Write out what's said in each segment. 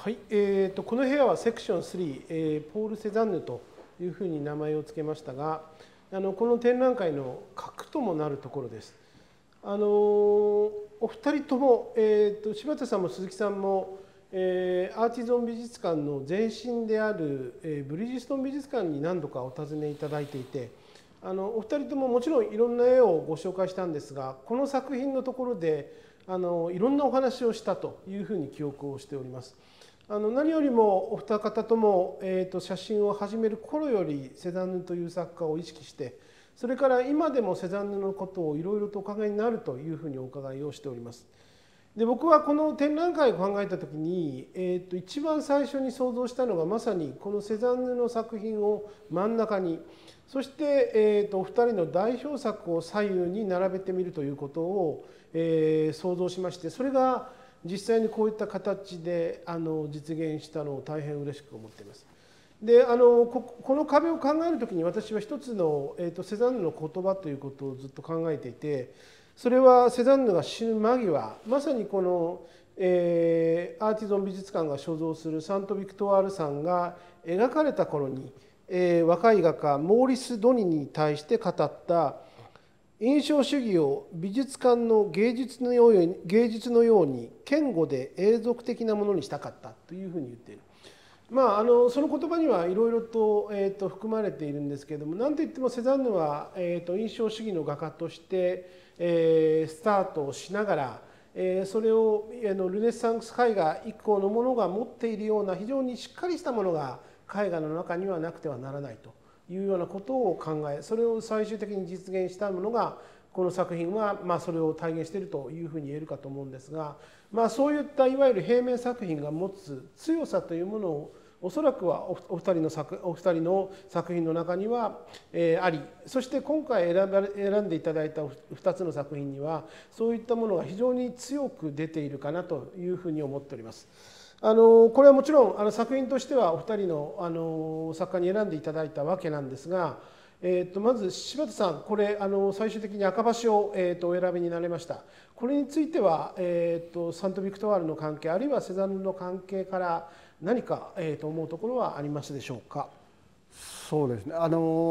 はい、この部屋はセクション3、ポール・セザンヌというふうに名前を付けましたが、この展覧会の核ともなるところです。お二人とも、柴田さんも鈴木さんも、アーティゾン美術館の前身である、ブリヂストン美術館に何度かお尋ねいただいていて、お二人とももちろんいろんな絵をご紹介したんですが、この作品のところでいろんなお話をしたというふうに記憶をしております。何よりもお二方とも、写真を始める頃よりセザンヌという作家を意識して、それから今でもセザンヌのことをいろいろとお考えになるというふうにお伺いをしております。で、僕はこの展覧会を考えた時に、一番最初に想像したのがまさにこのセザンヌの作品を真ん中に、そして、お二人の代表作を左右に並べてみるということを、想像しまして、それが実際にこういった形で実現したのを大変嬉しく思っています。で、この壁を考えるときに私は一つの、セザンヌの言葉ということをずっと考えていて、それはセザンヌが死ぬ間際、まさにこの、アーティゾン美術館が所蔵するサント・ビクトワール山が描かれた頃に、若い画家モーリス・ドニに対して語った印象主義を美術館の芸術のように堅固で永続的なものにしたかったというふうに言っている。その言葉にはいろいろと、含まれているんですけれども、何といってもセザンヌは、印象主義の画家として、スタートをしながら、それをルネサンス絵画以降のものが持っているような非常にしっかりしたものが絵画の中にはなくてはならないというようなことを考え、それを最終的に実現したものがこの作品はそれを体現しているというふうに言えるかと思うんですが、そういったいわゆる平面作品が持つ強さというものをおそらくはお二人の作品の中にはあり、そして今回選んでいただいた2つの作品にはそういったものが非常に強く出ているかなというふうに思っております。これはもちろん作品としてはお二人の作家に選んでいただいたわけなんですが、まず柴田さん、これ最終的に赤橋を、お選びになれました。これについては、サント・ビクトワールの関係あるいはセザンヌの関係から何か、思うところはありますでしょうか。 そうですね。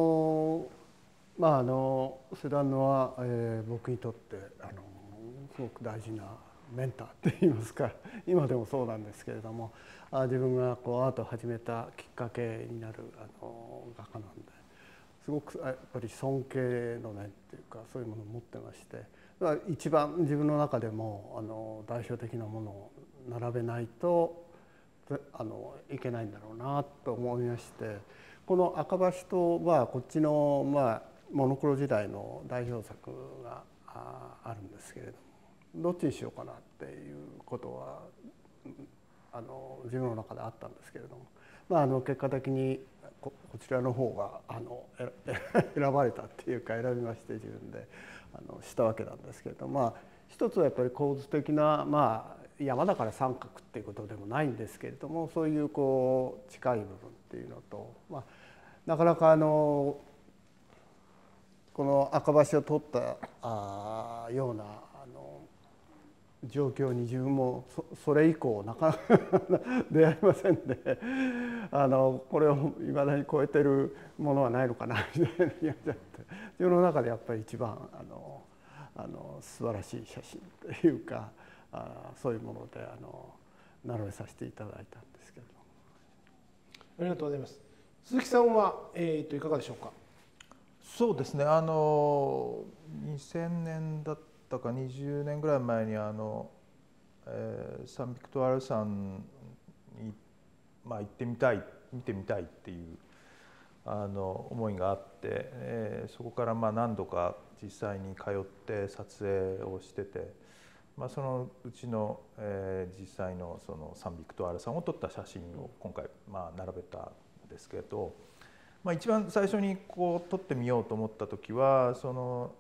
セザンヌは、僕にとってすごく大事なメンターって言いますか、今でもそうなんですけれども、自分がこうアートを始めたきっかけになる画家なんで、すごくやっぱり尊敬の念っていうかそういうものを持ってまして、一番自分の中でも代表的なものを並べないといけないんだろうなと思いまして、この赤橋とはこっちのモノクロ時代の代表作があるんですけれども、どっちにしようかなっていうことは自分の中であったんですけれども、結果的にこちらの方が選ばれたっていうか選びまして自分でしたわけなんですけれども、一つはやっぱり構図的な山だから三角っていうことでもないんですけれども、そういうこう近い部分っていうのと、なかなかこの赤橋を取ったような状況に自分もそれ以降なかなか出会いませんで、これをいまだに超えてるものはないのかなみたいな気がしちゃって、自分の中でやっぱり一番素晴らしい写真というかそういうもので並べさせていただいたんですけれど。 ありがとうございます。鈴木さんは、いかがでしょうか。 そうですね、2000年だったか20年ぐらい前にサンビクトワール山に、行ってみたい見てみたいっていう思いがあって、そこから何度か実際に通って撮影をしてて、そのうちの、実際のそのサンビクトワール山を撮った写真を今回並べたんですけど、一番最初にこう撮ってみようと思った時はその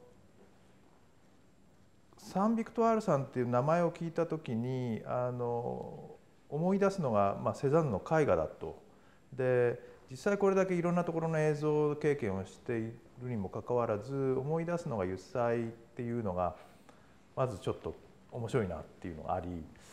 サンビクトワール山っていう名前を聞いた時に思い出すのが、セザンヌの絵画だと。で実際これだけいろんなところの映像経験をしているにもかかわらず思い出すのが油彩っていうのがまずちょっと面白いなっていうのがあり、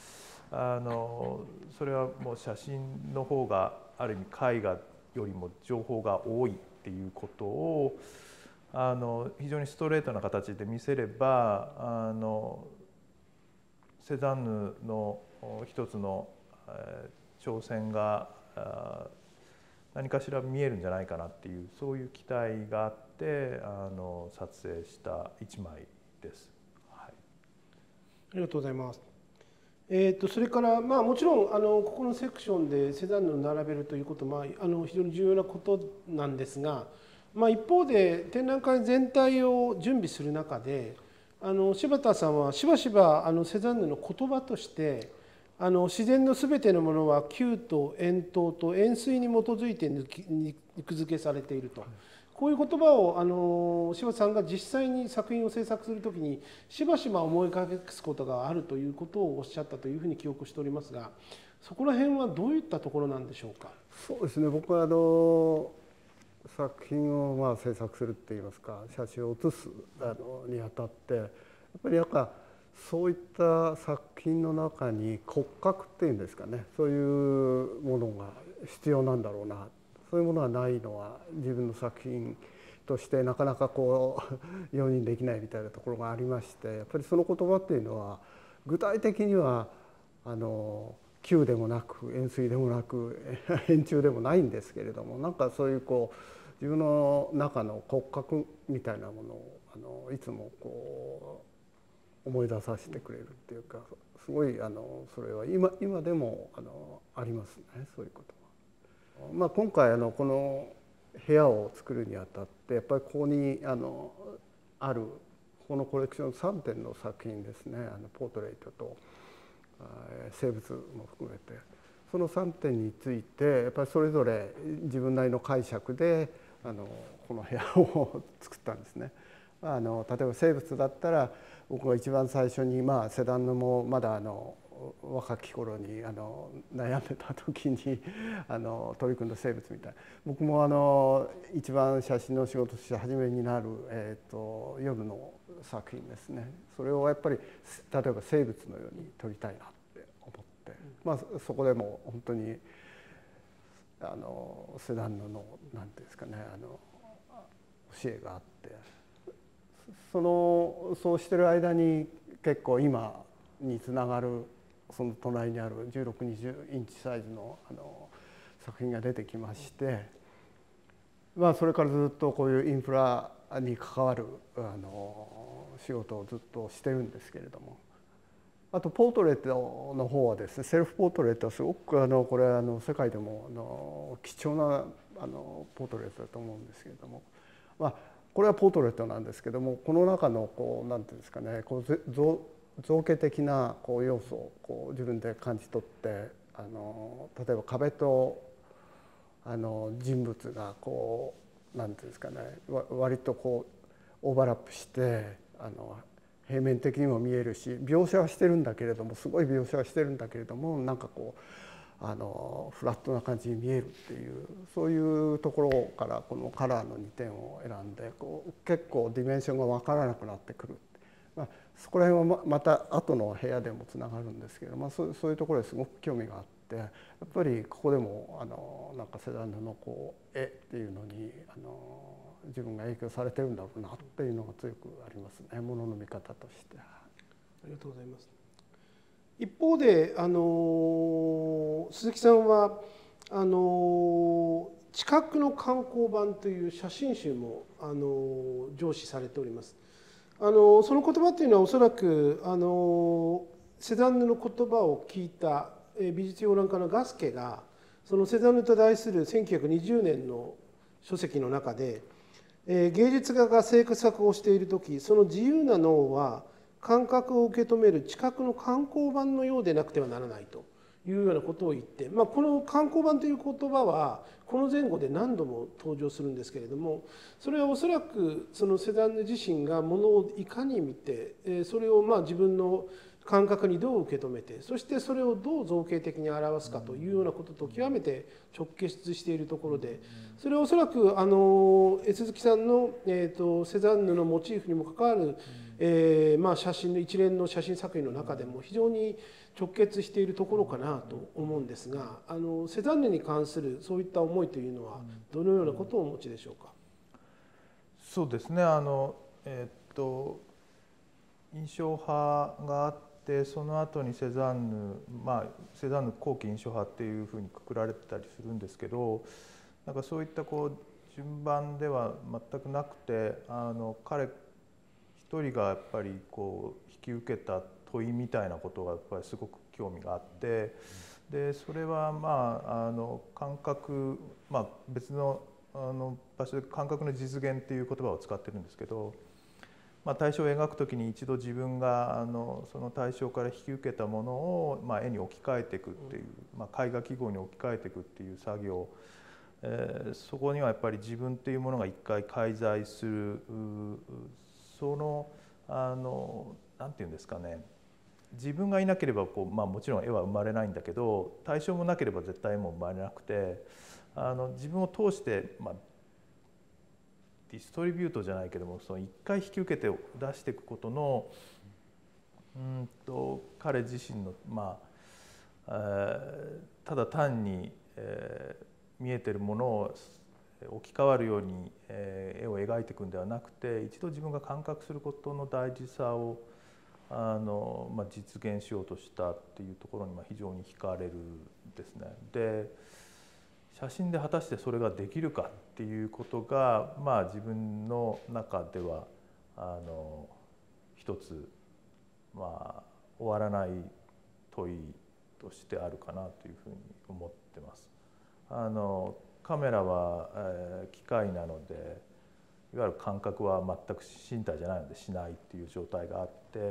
それはもう写真の方がある意味絵画よりも情報が多いっていうことを非常にストレートな形で見せればセザンヌの一つの挑戦が何かしら見えるんじゃないかなっていうそういう期待があって撮影した一枚です。はい、 ありがとうございます。それから、もちろんここのセクションでセザンヌを並べるということは、非常に重要なことなんですが、一方で展覧会全体を準備する中で柴田さんはしばしばセザンヌの言葉として自然のすべてのものは球と円筒と円錐に基づいて肉付けされていると。こういう言葉を柴田さんが実際に作品を制作するときにしばしば思い返すことがあるということをおっしゃったというふうに記憶しておりますが、そこら辺はどういったところなんでしょうか。 そうですね、僕は作品を制作するっていいますか写真を写すにあたってやっぱりそういった作品の中に骨格っていうんですかね、そういうものが必要なんだろうな。そういうものがないのは自分の作品としてなかなか容認できないみたいなところがありまして、やっぱりその言葉っていうのは具体的には球でもなく円錐でもなく円柱でもないんですけれども、そういう自分の中の骨格みたいなものをいつも思い出させてくれるっていうか、すごいそれは今でもありますね、そういうことは。今回この部屋を作るにあたってやっぱりここにあるこのコレクション3点の作品ですね、ポートレートと生物も含めてその3点についてやっぱりそれぞれ自分なりの解釈でこの部屋を作ったんですね。例えば生物だったら僕が一番最初にセダンヌもまだ若き頃に悩んでた時に取り組んだ生物みたいな、僕も一番写真の仕事として初めになる、夜の作品ですね、それをやっぱり例えば生物のように撮りたいなって思って、そこでも本当にセダンヌの何ていうんですかね教えがあって、そうしてる間に結構今につながるその隣にある1620インチサイズの作品が出てきまして、それからずっとこういうインフラに関わる仕事をずっとしてるんですけれども、あとポートレートの方はですね、セルフポートレートはすごくこれ世界でも貴重なポートレートだと思うんですけれども、これはポートレートなんですけども、この中の何ていうんですかね造形的な要素を自分で感じ取って、例えば壁と人物が何ていうんですかね割とオーバーラップして平面的にも見えるし、描写はしてるんだけれどもすごい描写はしてるんだけれどもフラットな感じに見えるっていう、そういうところからこのカラーの2点を選んで結構ディメンションが分からなくなってくる。そこら辺はまた後の部屋でもつながるんですけど、そういうところですごく興味があって、やっぱりここでもセダンヌの絵っていうのに自分が影響されてるんだろうなっていうのが強くありますね、ものの見方として。 ありがとうございます。一方で鈴木さんは知覚の観光版という写真集も上梓されております。その言葉というのはおそらくセザンヌの言葉を聞いた美術評論家のガスケがそのセザンヌと題する1920年の書籍の中で、芸術家が制作をしている時、その自由な脳は感覚を受け止める知覚の観光版のようでなくてはならないというようなことを言って、この観光版という言葉はこの前後で何度も登場するんですけれども、それはおそらくそのセザンヌ自身がものをいかに見て、それを自分の感覚にどう受け止めて、そしてそれをどう造形的に表すかというようなことと極めて直結しているところで、それはおそらく江鈴木さんの、セザンヌのモチーフにも関わる、写真の一連の写真作品の中でも非常に直結しているところかなと思うんですが、セザンヌに関するそういった思いというのはどのようなことをお持ちでしょうか。 そうですね、印象派があって、その後にセザンヌ、セザンヌ後期印象派っていうふうにくくられてたりするんですけど、なんかそういった順番では全くなくて、彼一人がやっぱり引き受けた問いみたいなことがやっぱりすごく興味があって、でそれは感覚、別の場所で感覚の実現っていう言葉を使ってるんですけど、対象を描くときに一度自分がその対象から引き受けたものを絵に置き換えていくっていう、絵画記号に置き換えていくっていう作業、そこにはやっぱり自分っていうものが一回介在する、そのなんていうんですかね、自分がいなければもちろん絵は生まれないんだけど、対象もなければ絶対絵も生まれなくて、自分を通して、ディストリビュートじゃないけども、その一回引き受けて出していくことの彼自身のただ単に、見えてるものを置き換わるように、絵を描いていくんではなくて、一度自分が感覚することの大事さを実現しようとしたっていうところに非常に惹かれるんですね。で写真で果たしてそれができるかっていうことが、自分の中では一つ終わらない問いとしてあるかなというふうに思ってます。カメラは、機械なので、いわゆる感覚は全く身体じゃないのでしないっていう状態があって、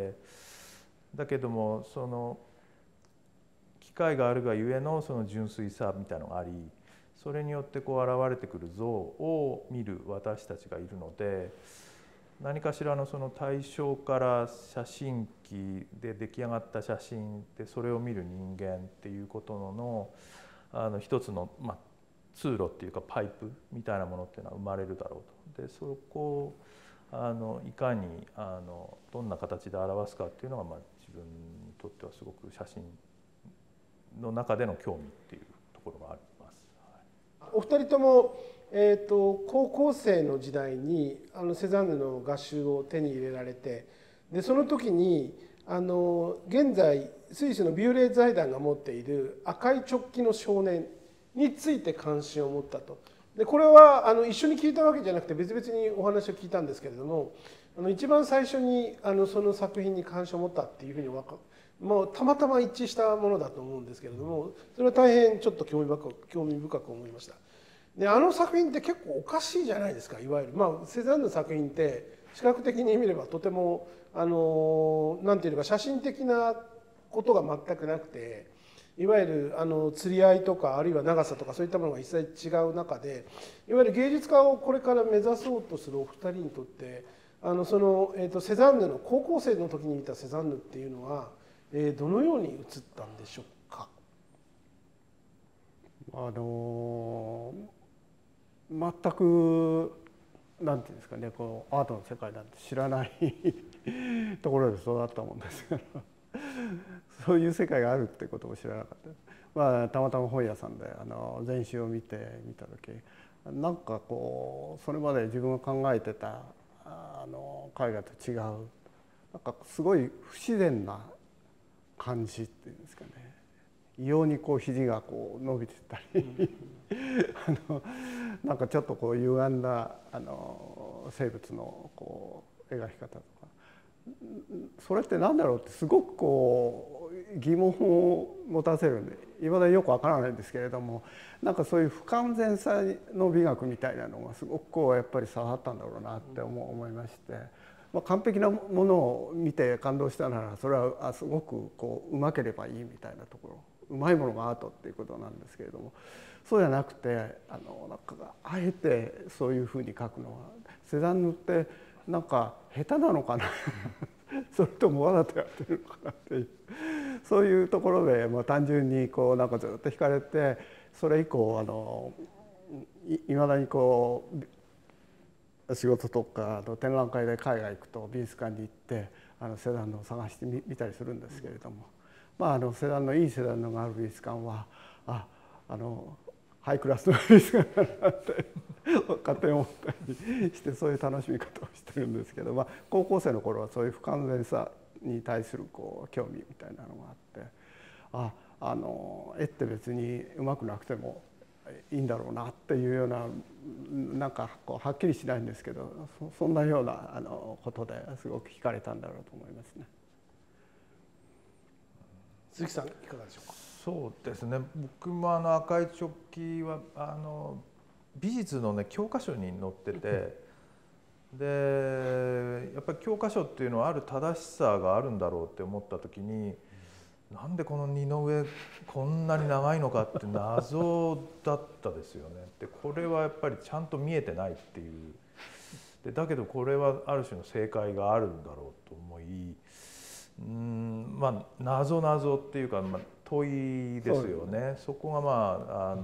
だけどもその機械があるがゆえのその純粋さみたいなのがあり、それによって現れてくる像を見る私たちがいるので、何かしらのその対象から写真機で出来上がった写真でそれを見る人間っていうことの一つの通路っていうかパイプみたいなものっていうのは生まれるだろうと。でそこをいかにどんな形で表すかっていうのが自分にとってはすごく写真の中での興味っていうところがあります。 お二人とも、高校生の時代にセザンヌの画集を手に入れられて、でその時に現在スイスのビューレ財団が持っている赤いチョッキの少年について関心を持ったと。でこれは一緒に聞いたわけじゃなくて別々にお話を聞いたんですけれども、一番最初にその作品に関心を持ったっていうふうにたまたま一致したものだと思うんですけれども、それは大変ちょっと興味深く思いました。で作品って結構おかしいじゃないですか。いわゆるセザンヌの作品って視覚的に見ればとてもなんていうか写真的なことが全くなくて、いわゆる釣り合いとかあるいは長さとかそういったものが一切違う中で、いわゆる芸術家をこれから目指そうとするお二人にとってセザンヌの高校生の時に見たセザンヌっていうのはどのように映ったんでしょうか。 全くなんていうんですかね、アートの世界なんて知らないところで育ったもんですからそういう世界があるってことも知らなかった。たまたま本屋さんで全集を見た時、なんかそれまで自分が考えてた絵画と違う、なんかすごい不自然な感じっていうんですかね、異様に肘が伸びてたりなんかちょっと歪んだ生物の描き方とか、それって何だろうってすごく疑問を持たせるんで、いまだによくわからないんですけれども、なんかそういう不完全さの美学みたいなのがすごくやっぱり差があったんだろうなって思いまして、完璧なものを見て感動したならそれはすごくうまければいいみたいなところ、うまいものがアートっていうことなんですけれども、そうじゃなくてなんかあえてそういうふうに描くのは、セザンヌってなんか下手なのかなそれともわざとやってるのかなっていう、そういうところで単純にこうなんかずっと惹かれて、それ以降いまだにこう仕事とか展覧会で海外行くと美術館に行ってセザンヌを探してみたりするんですけれども、セザンヌいいセザンヌがある美術館はハイクラスの美術館だなって勝手に思ったりして、そういう楽しみ方をしてるんですけど、高校生の頃はそういう不完全さに対するこう興味みたいなのがあって、絵って別にうまくなくてもいいんだろうなっていうような、なんかこうはっきりしないんですけど、そんなようなことですごく惹かれたんだろうと思いますね。 鈴木さんいかがでしょうか。 そうですね、僕も赤いチョッキは美術のね教科書に載ってて、でやっぱり教科書っていうのはある正しさがあるんだろうって思った時に、なんでこの二の上こんなに長いのかって謎だったですよね。でこれはやっぱりちゃんと見えてないっていう、でだけどこれはある種の正解があるんだろうと思い、謎っていうか、問いですよね。そこが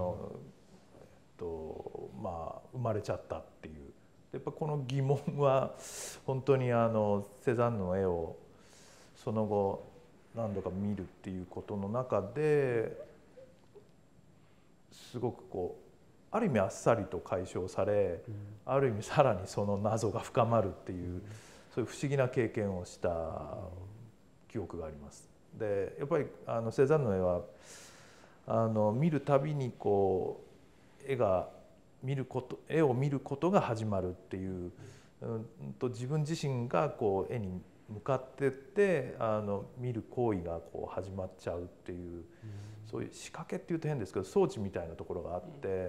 生まれちゃったっていう。やっぱこの疑問は本当にセザンヌの絵をその後何度か見るっていうことの中ですごくこうある意味あっさりと解消され、ある意味さらにその謎が深まるっていう、そういう不思議な経験をした記憶があります。でやっぱりセザンヌの絵は見るたびにこう絵を見ることが始まるっていう、自分自身がこう絵に向かってって見る行為がこう始まっちゃうっていう、そういう仕掛けっていうと変ですけど装置みたいなところがあって、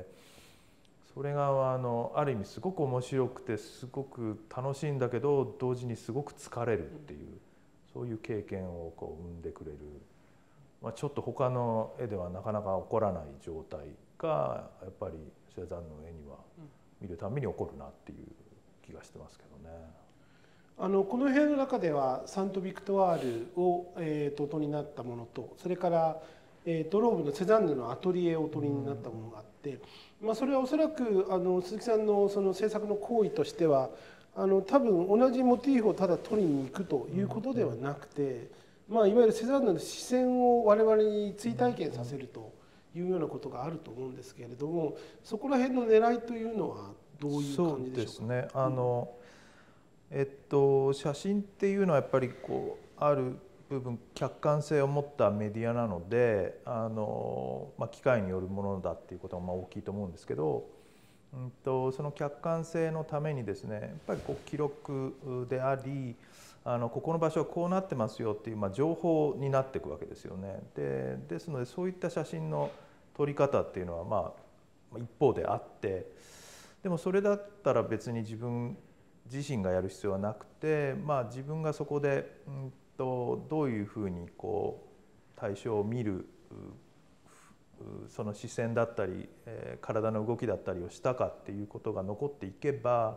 それがある意味すごく面白くてすごく楽しいんだけど同時にすごく疲れるっていう、そういう経験をこう生んでくれる、ちょっと他の絵ではなかなか起こらない状態がやっぱりセザンヌの絵には見るたびに起こるなっていう気がしてますけどね。 この部屋の中ではサント・ビクトワールを、元になったものと、それから、ローブのセザンヌのアトリエを元になったものがあって、それはおそらく鈴木さんのその制作の行為としては多分同じモチーフをただ取りに行くということではなくて、いわゆるセザンヌの視線を我々に追体験させるというようなことがあると思うんですけれども、そこら辺の狙いというのはどういう感じでしょうか。 そうですね、写真っていうのはやっぱりこうある部分客観性を持ったメディアなので機械によるものだっていうことが大きいと思うんですけど、その客観性のためにですね、やっぱりこう記録でありここの場所はこうなってますよっていう、情報になっていくわけですよね。ですのでそういった写真の撮り方っていうのは一方であって、でもそれだったら別に自分自身がやる必要はなくて、自分がそこでどういうふうにこう対象を見るその視線だったり体の動きだったりをしたかっていうことが残っていけば、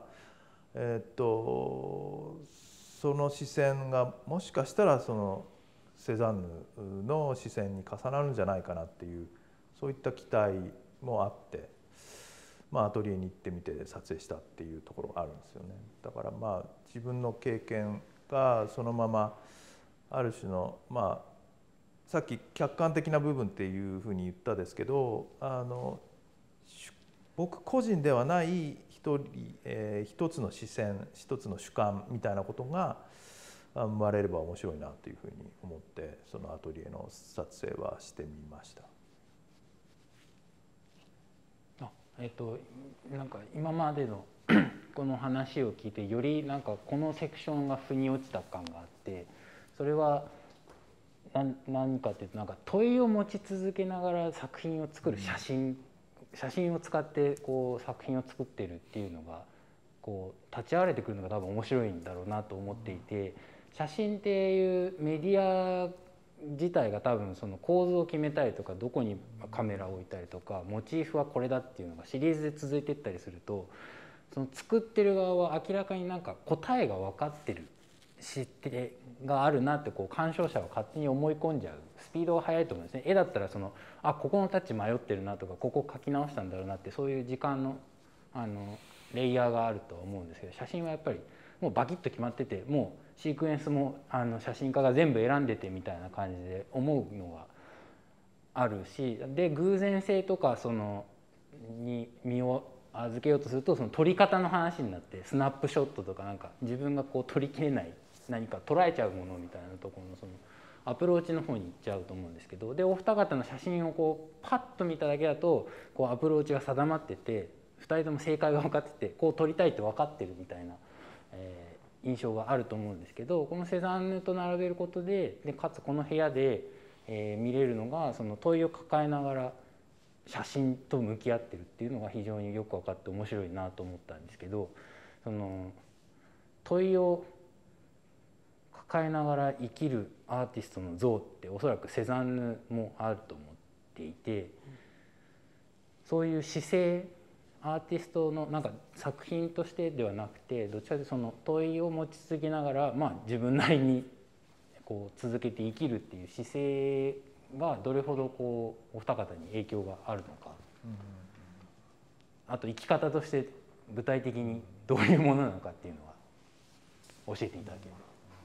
その視線がもしかしたらそのセザンヌの視線に重なるんじゃないかなっていう、そういった期待もあって、アトリエに行ってみて撮影したっていうところがあるんですよね。だから自分の経験がそのままある種のさっき客観的な部分っていうふうに言ったですけど、僕個人ではない一つの視線一つの主観みたいなことが生まれれば面白いなというふうに思って、そのアトリエの撮影はしてみました。 なんか今までのこの話を聞いてよりなんかこのセクションが腑に落ちた感があって、それは何かっていうと、なんか問いを持ち続けながら作品を作る写真を使ってこう作品を作ってるっていうのがこう立ち現れてくるのが多分面白いんだろうなと思っていて、写真っていうメディア自体が多分その構造を決めたりとか、どこにカメラを置いたりとか、モチーフはこれだっていうのがシリーズで続いていったりすると、その作ってる側は明らかになんか答えが分かってるがあるなってこう鑑賞者は勝手に思い込んじゃうスピードが速いと思うんですね。絵だったらここのタッチ迷ってるなとかここ描き直したんだろうなってそういう時間のレイヤーがあると思うんですけど、写真はやっぱりもうバキッと決まってて、もうシークエンスも写真家が全部選んでてみたいな感じで思うのがあるし、で偶然性とかに身を預けようとすると撮り方の話になって、スナップショットとかなんか自分がこう撮りきれない何か捉えちゃうものみたいなところのアプローチの方に行っちゃうと思うんですけど、でお二方の写真をこうパッと見ただけだとこうアプローチが定まってて、2人とも正解が分かっててこう撮りたいって分かってるみたいな、印象があると思うんですけど、このセザンヌと並べることでかつこの部屋で、見れるのが問いを抱えながら写真と向き合ってるっていうのが非常によく分かって面白いなと思ったんですけど、問いを抱えながら生きるアーティストの像っておそらくセザンヌもあると思っていて、そういう姿勢アーティストのなんか作品としてではなくて、どちらかというと問いを持ち続けながら、自分なりにこう続けて生きるっていう姿勢がどれほどこうお二方に影響があるのか、あと生き方として具体的にどういうものなのかっていうのは教えていただければ。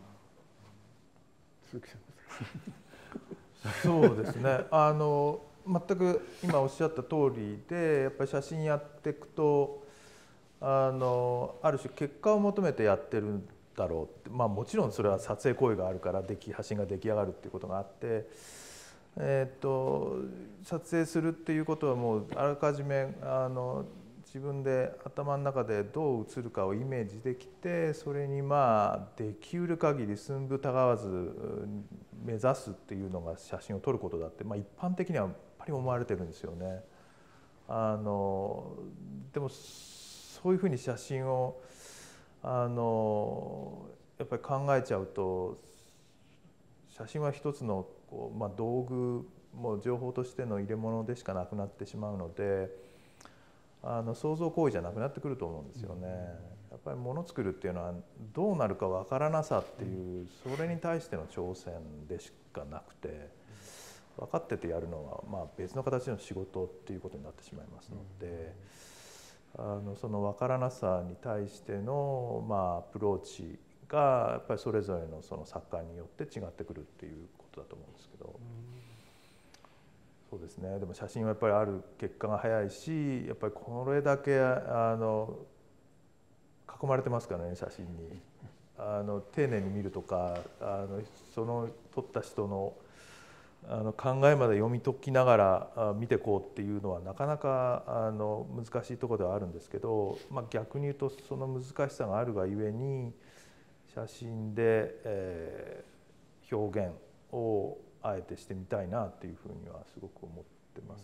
鈴木さんそうですね、全く今おっしゃった通りで、やっぱり写真やっていくとある種結果を求めてやってるんだろうって、もちろんそれは撮影行為があるから写真が出来上がるっていうことがあって、撮影するっていうことはもうあらかじめ自分で頭の中でどう映るかをイメージできて、それにできうる限り寸分たがわず目指すっていうのが写真を撮ることだって、一般的にはやっぱり思われてるんですよね。でもそういうふうに写真をやっぱり考えちゃうと、写真は一つの道具も情報としての入れ物でしかなくなってしまうので、想像行為じゃなくなってくると思うんですよね。やっぱり物作るっていうのはどうなるかわからなさっていう、それに対しての挑戦でしかなくて、分かっててやるのは別の形の仕事っていうことになってしまいますので、その分からなさに対してのアプローチがやっぱりそれぞれのその作家によって違ってくるっていうことだと思うんですけど。そうですね、でも写真はやっぱりある結果が早いし、やっぱりこれだけ囲まれてますからね、写真に。丁寧に見るとか、その撮った人の考えまで読み解きながら見ていこうっていうのはなかなか難しいところではあるんですけど、逆に言うとその難しさがあるがゆえに写真で、表現をあえてしてみたいなっていうふうにはすごく思ってます。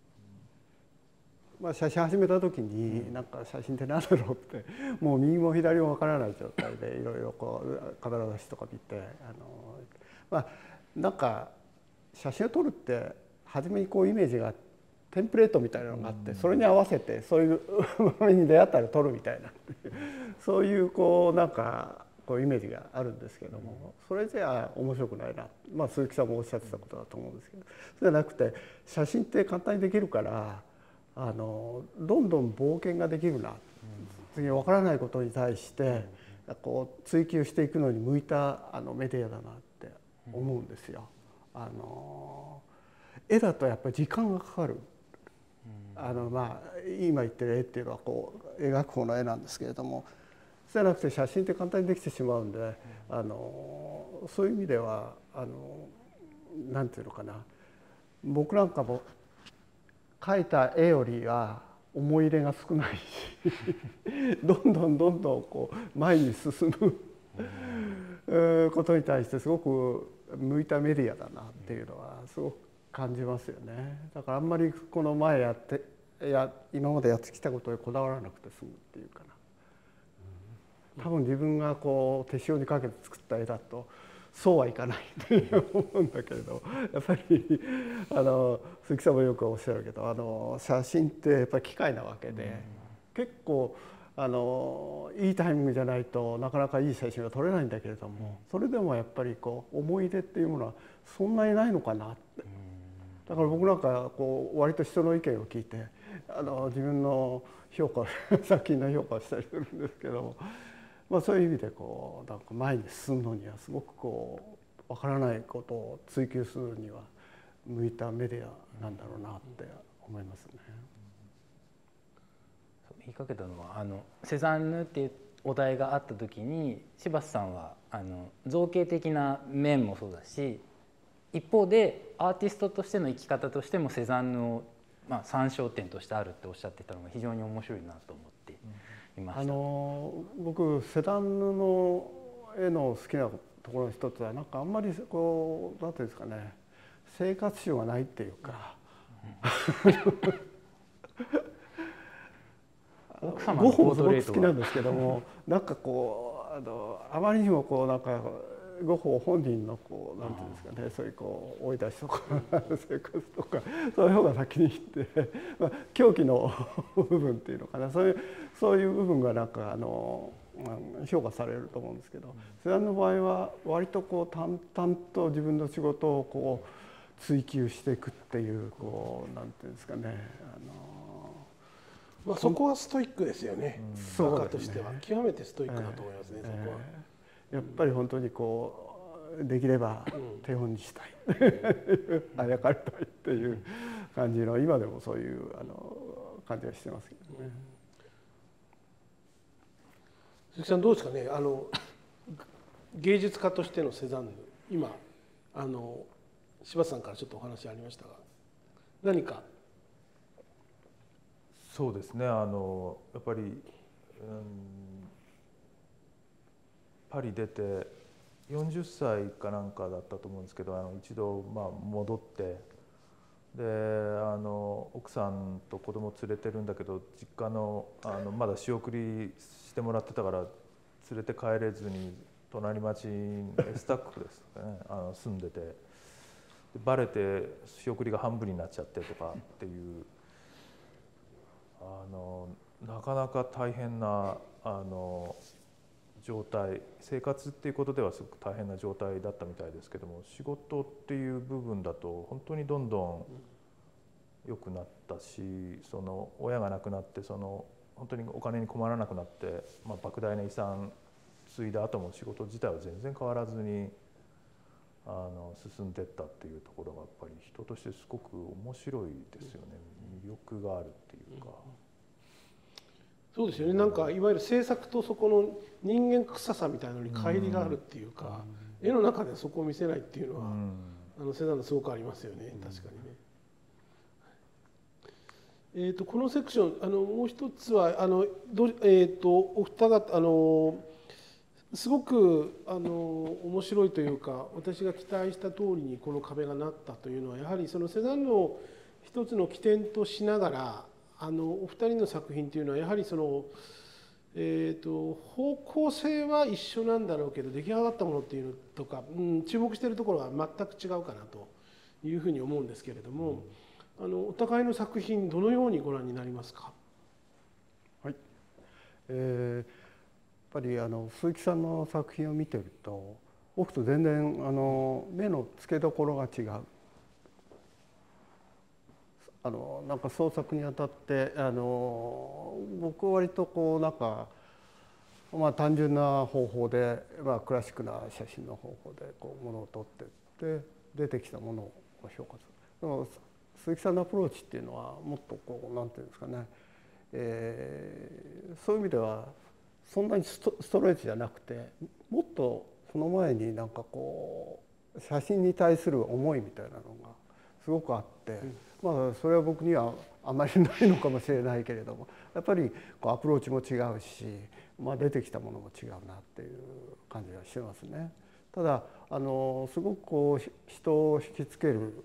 写真始めた時になんか写真って何だろうってもう右も左も分からない状態でいろいろこうカメラ出しとか見てなんか写真を撮るって初めにこうイメージがテンプレートみたいなのがあって、それに合わせてそういう場面に出会ったら撮るみたいなそういうこうなんかこうイメージがあるんですけども、それじゃ面白くないな、鈴木さんもおっしゃってたことだと思うんですけど、そうじゃなくて写真って簡単にできるからどんどん冒険ができるな、次分からないことに対してこう追求していくのに向いたメディアだなって思うんですよ。絵だとやっぱり時間がかかる。今言ってる絵っていうのはこう描く方の絵なんですけれども、そうじゃなくて写真って簡単にできてしまうんで、そういう意味ではなんていうのかな、僕なんかも描いた絵よりは思い入れが少ないしどんどんこう前に進むことに対してすごく向いたメディアだなっていうのはすごく感じますよね。だからあんまりこの前今までやってきたことにこだわらなくて済むっていうかな。多分自分がこう手塩にかけて作った絵だとそうはいかないと思うんだけれど、やっぱり鈴木さんもよくおっしゃるけど写真ってやっぱり機械なわけで、結構いいタイミングじゃないとなかなかいい写真は撮れないんだけれども、それでもやっぱりこう思い出っていうものはそんなにないのかなって。だから僕なんかこう割と人の意見を聞いて自分の評価作品の評価をしたりするんですけども、そういう意味でこうなんか前に進むのにはすごくこう分からないことを追求するには向いたメディアなんだろうなって思いますね。 言いかけたのはセザンヌっていうお題があった時に柴田さんは造形的な面もそうだし、一方でアーティストとしての生き方としてもセザンヌを参照点としてあるっておっしゃってたのが非常に面白いなと思っていました。 僕セザンヌの絵の好きなところの一つはなんかあんまりこう何ていうんですかね、生活習がないっていうか、 奥様ゴッホのポーもすごく好きトレートはなんですけどもなんかこうあまりにもこうなんかゴッホ本人のこうなんていうんですかね、そういうこう追い出しとか生活とかそういう方が先にいって、狂気の部分っていうのかな、そういう部分がなんか評価されると思うんですけど、セザンヌの場合は割とこう淡々と自分の仕事をこう追求していくっていうこうなんていうんですかね、 そこはストイックですよね。画家としては極めてストイックだと思いますね。そこはやっぱり本当にこうできれば手本にしたい、あやかりたいっていう感じの今でもそういう感じはしてますけどね。 鈴木さんどうですかね、芸術家としてのセザンヌ、今柴田さんからちょっとお話ありましたが、何か。 そうですね、やっぱり、パリ出て40歳かなんかだったと思うんですけど、一度戻ってで奥さんと子供連れてるんだけど、実家のまだ仕送りしてもらってたから連れて帰れずに隣町にエスタックですかね住んでて、バレて仕送りが半分になっちゃってとかっていうなかなか大変な状態、生活っていうことではすごく大変な状態だったみたいですけども、仕事っていう部分だと本当にどんどん良くなったし、その親が亡くなって本当にお金に困らなくなって、莫大な遺産継いだ後も仕事自体は全然変わらずに進んでったっていうところがやっぱり人としてすごく面白いですよね。魅力があるっていうか。 そうですよね、なんかいわゆる制作とそこの人間臭さみたいなのに乖離があるっていうか、絵の中でそこを見せないっていうのは、セザンヌすごくありますよね、確かにね。このセクションもう一つはお二方すごく面白いというか、私が期待した通りにこの壁がなったというのは、やはりそのセザンヌを一つの起点としながらお二人の作品というのはやはりその、方向性は一緒なんだろうけど出来上がったものっていうのとか、注目しているところは全く違うかなというふうに思うんですけれども、お互いの作品どのようにご覧になりますか。 はい、やっぱり鈴木さんの作品を見てると僕と全然目の付けどころが違う。なんか創作にあたって僕は割とこうなんか単純な方法で、クラシックな写真の方法でこうものを撮っていって出てきたものを評価する。でも鈴木さんのアプローチっていうのはもっとこうなんていうんですかね、そういう意味ではそんなにストレートじゃなくて、もっとその前になんかこう写真に対する思いみたいなのがすごくあって、それは僕にはあまりないのかもしれないけれども、やっぱりこうアプローチも違うし、出てきたものも違うなっていう感じがしてますね。ただすごくこう人を引きつける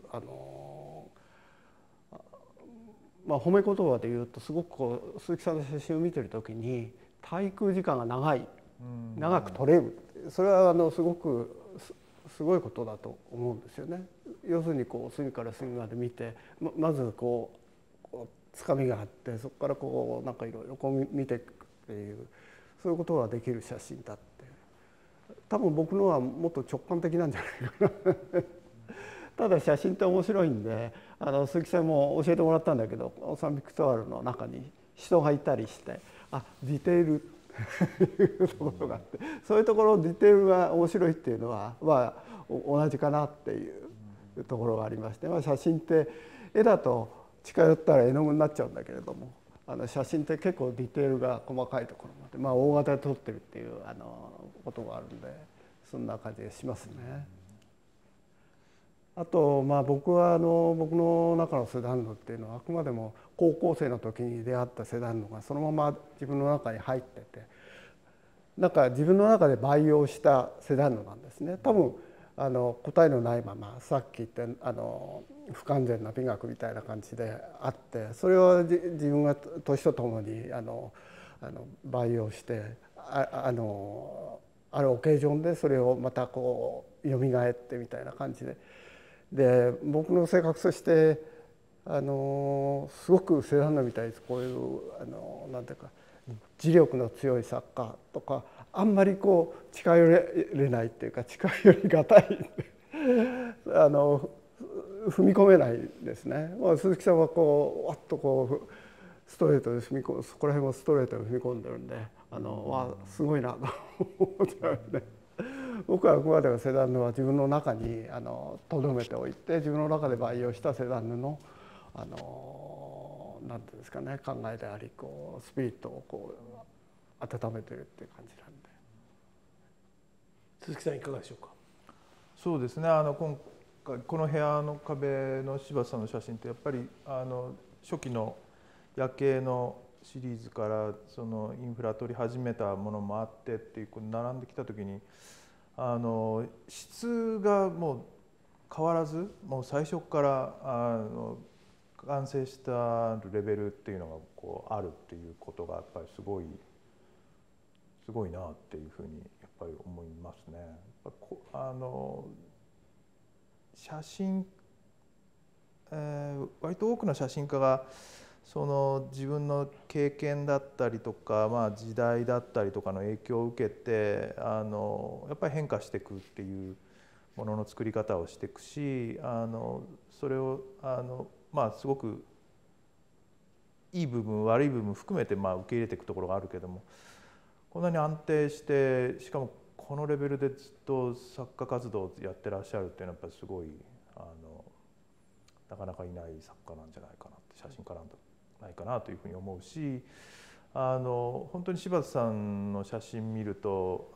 褒め言葉で言うと、すごくこう鈴木さんの写真を見てる時に滞空時間が長く撮れる、それはすごくすごいことだと思うんですよね。要するにこう隅から隅まで見て、まずこうつかみがあって、そこからこうなんかいろいろこう見てっていう、そういうことができる写真だって。多分僕のはもっと直感的なんじゃないかなただ写真って面白いんで、鈴木さんも教えてもらったんだけど、サンビクトワールの中に人がいたりして、ディテールっていうところがあって、そういうところディテールが面白いっていうのは、同じかなっていうところがありまして、写真って絵だと近寄ったら絵の具になっちゃうんだけれども、写真って結構ディテールが細かいところまで、大型で撮ってるっていうことがあるんで、そんな感じがしますね。あと僕は僕の中のセダンヌっていうのはあくまでも高校生の時に出会ったセダンヌがそのまま自分の中に入ってて、なんか自分の中で培養したセダンヌなんですね。多分答えのないまま、さっき言った不完全な美学みたいな感じであって、それを自分が年とともに培養してあるオケージョンでそれをまたこう蘇ってみたいな感じで、僕の性格としてすごくセダンヌみたいにこういうなんていうか磁力の強い作家とかあんまりこう近寄れないっていうか、近寄りがたい踏み込めないですね。鈴木さんはこうわっとこうストレートで踏み込む、そこら辺もストレートで踏み込んでるんで、すごいなと思っちゃうね。僕はあくまでもセダンヌは自分の中に留めておいて、自分の中で培養したセダンヌのなんていうんですかね、考えでありこうスピリットをこう温めてるっていう感じなんで。 鈴木さんいかがでしょうか。 そうですね、今回この部屋の壁の柴田さんの写真ってやっぱり初期の夜景のシリーズからそのインフラ取り始めたものもあってっていう並んできた時に質がもう変わらず、もう最初から完成したレベルっていうのがこうあるっていうことがやっぱりすごいなっていうふうにやっぱり思いますね。写真、割と多くの写真家がその自分の経験だったりとか、時代だったりとかの影響を受けてやっぱり変化していくっていうものの作り方をしていくし、それをすごくいい部分悪い部分含めて受け入れていくところがあるけども、こんなに安定してしかもこのレベルでずっと作家活動をやってらっしゃるっていうのはやっぱりすごいなかなかいない作家なんじゃないかなって、写真家なんじゃないかなというふうに思うし、本当に柴田さんの写真見ると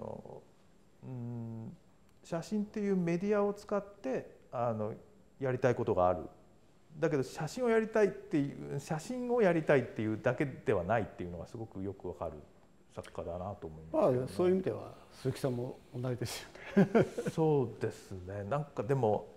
写真っていうメディアを使ってやりたいことがある。だけど写真をやりたいっていうだけではないっていうのがすごくよくわかる作家だなと思います、ね。 そういう意味では鈴木さんも同じですよね。 そうですね。なんかでも、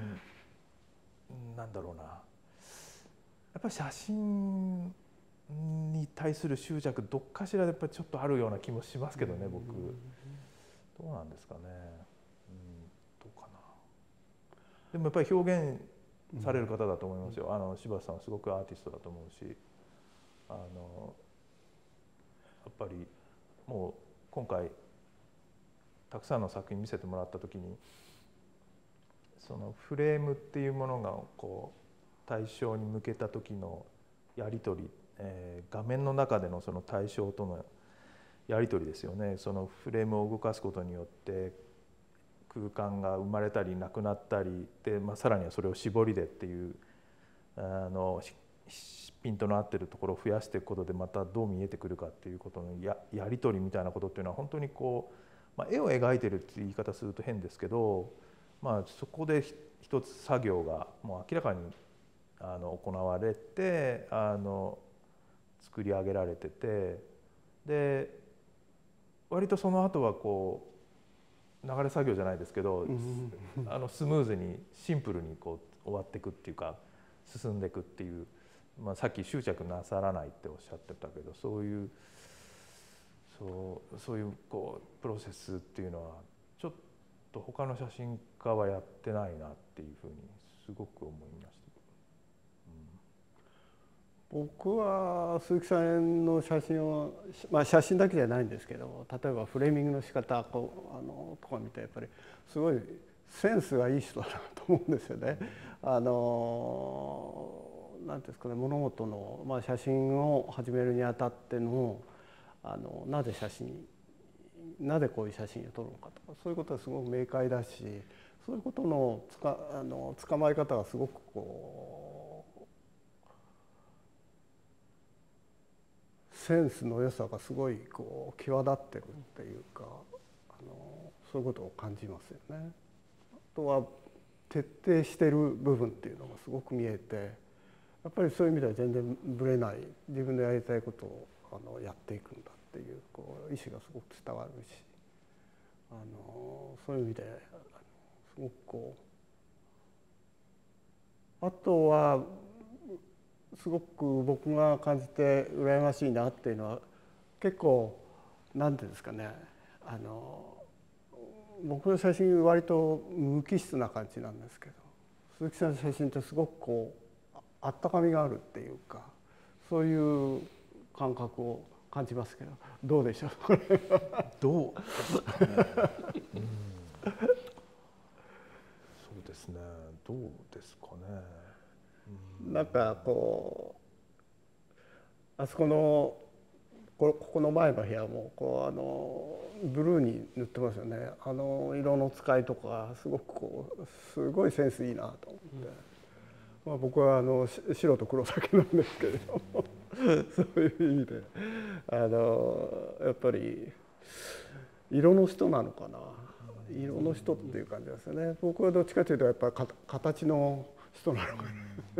なんだろうな。やっぱり写真に対する執着どっかしらでやっぱりちょっとあるような気もしますけどね、僕。どうなんですかね。どうかな。でもやっぱり表現される方だと思いますよ。柴田さんはすごくアーティストだと思うし、やっぱりもう今回たくさんの作品見せてもらった時に、そのフレームっていうものがこう対象に向けた時のやり取り、画面の中でのその対象とのやり取りですよね。そのフレームを動かすことによって空間が生まれたりなくなったりで、さらにはそれを絞りでっていうピントの合ってるところを増やしていくことでまたどう見えてくるかっていうことのやり取りみたいなことっていうのは本当にこう、絵を描いてるっていう言い方すると変ですけど、そこで一つ作業がもう明らかに行われて作り上げられてて、で割とその後はこう流れ作業じゃないですけど、スムーズにシンプルにこう終わっていくっていうか進んでいくっていう、さっき執着なさらないっておっしゃってたけど、そういうこうプロセスっていうのはちょっと他の写真家はやってないなっていうふうにすごく思いました。 僕は鈴木さんの写真を、まあ、写真だけじゃないんですけど、例えばフレーミングの仕方とか見てやっぱりすごいセンスがいい人だなと思うんですよね。なんていうんですかね、物事の、まあ、写真を始めるにあたってのなぜこういう写真を撮るのかとか、そういうことはすごく明快だし、そういうことの捕まえ方がすごくこうセンスの良さがすごいこう際立ってるっていうか、そういうことを感じますよね。あとは徹底してる部分っていうのがすごく見えて、やっぱりそういう意味では全然ぶれない、自分でやりたいことをやっていくんだっていうこう意思がすごく伝わるし、そういう意味ですごくこう、あとはすごく僕が感じて羨ましいなっていうのは、結構何ていうんですかね、僕の写真割と無機質な感じなんですけど、鈴木さんの写真ってすごくこうあったかみがあるっていうか、そういう感覚を感じますけど、どうでしょうこれどうですかね、そうですね、どうですかね、 なんかこうあそこのここの前の部屋もこうブルーに塗ってますよね。色の使いとかすごくこうすごいセンスいいなと思って、まあ、僕は白と黒だけなんですけれどもそういう意味でやっぱり色の人なのかな、色の人っていう感じですよね。僕はどっちかというとやっぱり形の人なのか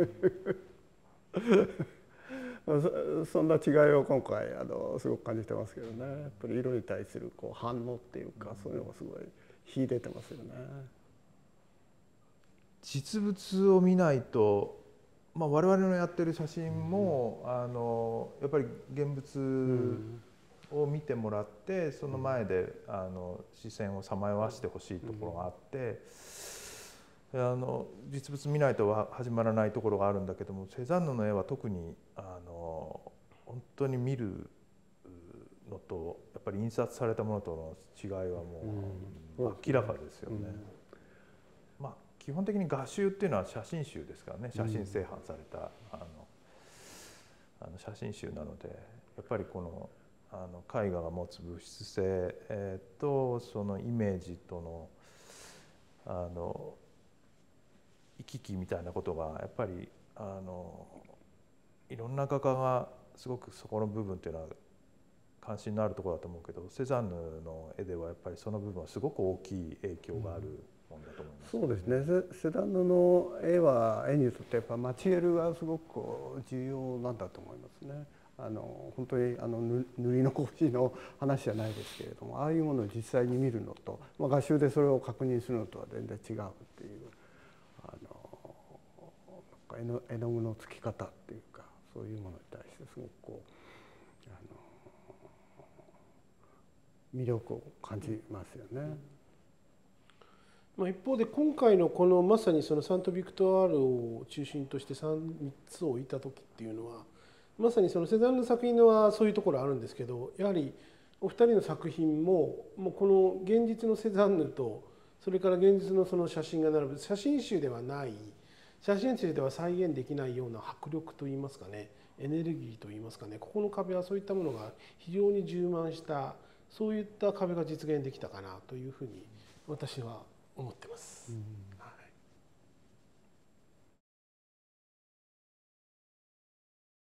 なそんな違いを今回すごく感じてますけどね。やっぱり色に対するこう反応っていうか、そういうのがすごい秀でてますよね。 実物を見ないと、まあ、我々のやってる写真も、やっぱり現物を見てもらって、その前で視線をさまよわしてほしいところがあって、実物見ないと始まらないところがあるんだけども、セザンヌの絵は特に本当に見るのとやっぱり印刷されたものとの違いはもう明らかですよね。まあ基本的に画集っていうのは写真集ですからね、写真製版された写真集なので、やっぱりこの絵画が持つ物質性とそのイメージとの行き来みたいなことがやっぱりいろんな画家がすごくそこの部分っていうのは関心のあるところだと思うけど、セザンヌの絵ではやっぱりその部分はすごく大きい影響があるものだと思います、ね。 そうですね。セザンヌの絵にとってやっぱマチエルがすごくこう重要なんだと思いますね。本当に塗り残しの話じゃないですけれども、ああいうものを実際に見るのと、まあ、画集でそれを確認するのとは全然違うっていう絵の具のつき方っていうか、そういうものに対してすごくこう魅力を感じますよね。 まあ一方で今回のこのまさにそのサント・ビクトワールを中心として3つを置いた時っていうのは、まさにそのセザンヌの作品はそういうところあるんですけど、やはりお二人の作品ももうこの現実のセザンヌとそれから現実のその写真が並ぶ写真集ではない、写真集では再現できないような迫力といいますかね、エネルギーといいますかね、ここの壁はそういったものが非常に充満した、そういった壁が実現できたかなというふうに私は思ってます。